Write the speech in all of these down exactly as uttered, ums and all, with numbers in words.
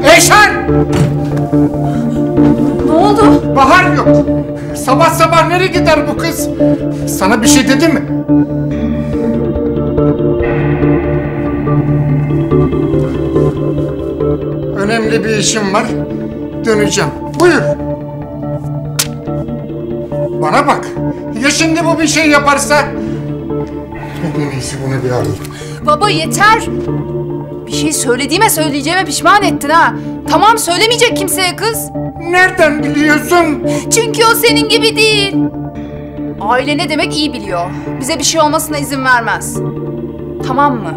Eyşan! Ne oldu? Bahar yok. Sabah sabah nereye gider bu kız? Sana bir şey dedi mi? Önemli bir işim var. Döneceğim. Buyur. Bana bak. Ya şimdi bu bir şey yaparsa? En iyisi bunu bir alayım. Baba yeter. Bir şey söylediğime söyleyeceğime pişman ettin ha. Tamam, söylemeyecek kimseye kız. Nereden biliyorsun? Çünkü o senin gibi değil. Aile ne demek iyi biliyor. Bize bir şey olmasına izin vermez. Tamam mı?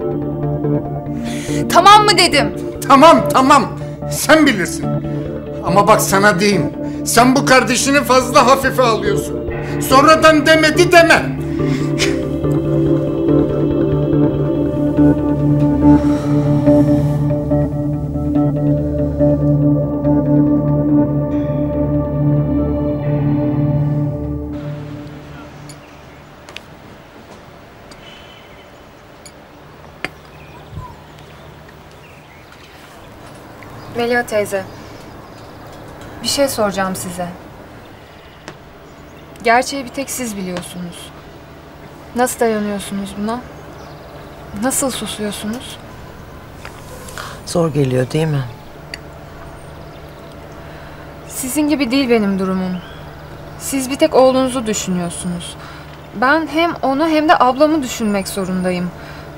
Tamam mı dedim. Tamam tamam. Sen bilirsin. Ama bak sana diyeyim. Sen bu kardeşini fazla hafife alıyorsun. Sonradan demedi deme. Melia teyze, bir şey soracağım size. Gerçeği bir tek siz biliyorsunuz. Nasıl dayanıyorsunuz buna? Nasıl susuyorsunuz? Zor geliyor değil mi? Sizin gibi değil benim durumum. Siz bir tek oğlunuzu düşünüyorsunuz. Ben hem onu hem de ablamı düşünmek zorundayım.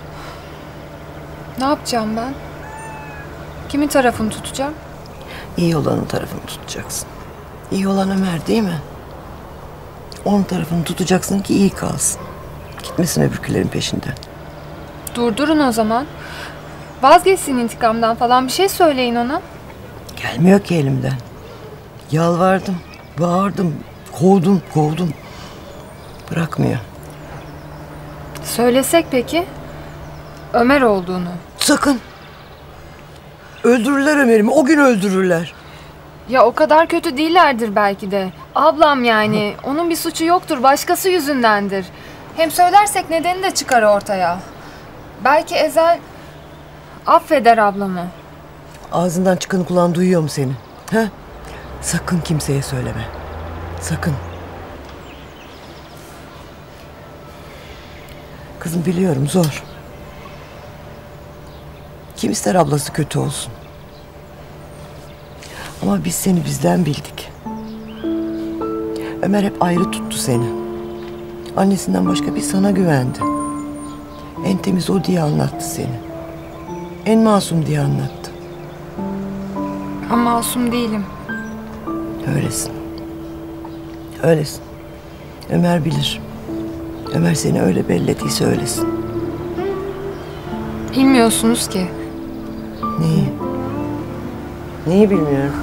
Ne yapacağım ben? Kimin tarafını tutacağım? İyi olanın tarafını tutacaksın. İyi olan Ömer değil mi? Onun tarafını tutacaksın ki iyi kalsın. Gitmesin öbürkülerin peşinden. Durdurun o zaman. Vazgeçsin intikamdan falan, bir şey söyleyin ona. Gelmiyor ki elimden. Yalvardım, bağırdım, kovdum, kovdum. Bırakmıyor. Söylesek peki? Ömer olduğunu. Sakın. Öldürürler Ömer'imi, o gün öldürürler. Ya o kadar kötü değillerdir belki de. Ablam yani. Onun bir suçu yoktur, başkası yüzündendir. Hem söylersek nedeni de çıkar ortaya. Belki Ezel affeder ablamı. Ağzından çıkanı kulağın duyuyor mu senin? Ha? Sakın kimseye söyleme. Sakın. Kızım biliyorum zor. Kim ister ablası kötü olsun? Ama biz seni bizden bildik. Ömer hep ayrı tuttu seni. Annesinden başka bir sana güvendi. En temiz o diye anlattı seni. En masum diye anlattı. Ben masum değilim. Öylesin. Öylesin. Ömer bilir. Ömer seni öyle bellediyse öylesin. Bilmiyorsunuz ki. Neyi? Neyi bilmiyorum.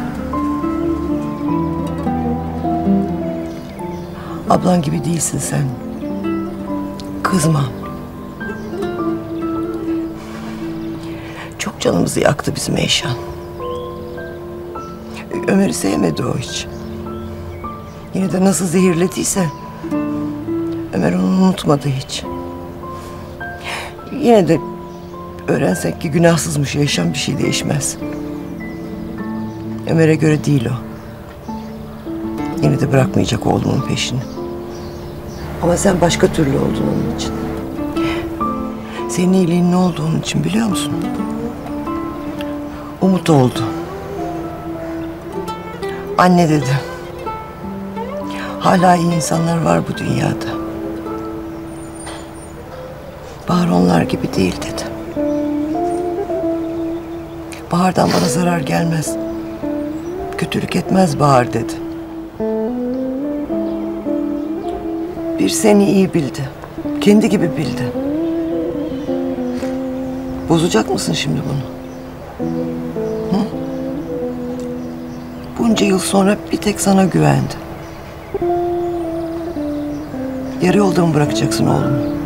Ablan gibi değilsin sen. Kızma. Çok canımızı yaktı bizim Eyşan. Ömer'i sevmedi o hiç. Yine de nasıl zehirlediyse Ömer onu unutmadı hiç. Yine de öğrensek ki günahsızmış, Eyşan, bir şey değişmez. Ömer'e göre değil o. Yine de bırakmayacak oğlumun peşini. Ama sen başka türlü oldun onun için. Senin iyiliğin ne oldu onun için biliyor musun? Umut oldu. Anne dedi. Hala iyi insanlar var bu dünyada. Bahar onlar gibi değil dedi. Bahar'dan bana zarar gelmez. Kötülük etmez Bahar dedi. Bir seni iyi bildi. Kendi gibi bildi. Bozacak mısın şimdi bunu? Hı? Bunca yıl sonra bir tek sana güvendi. Yarı yolda mı bırakacaksın oğlum?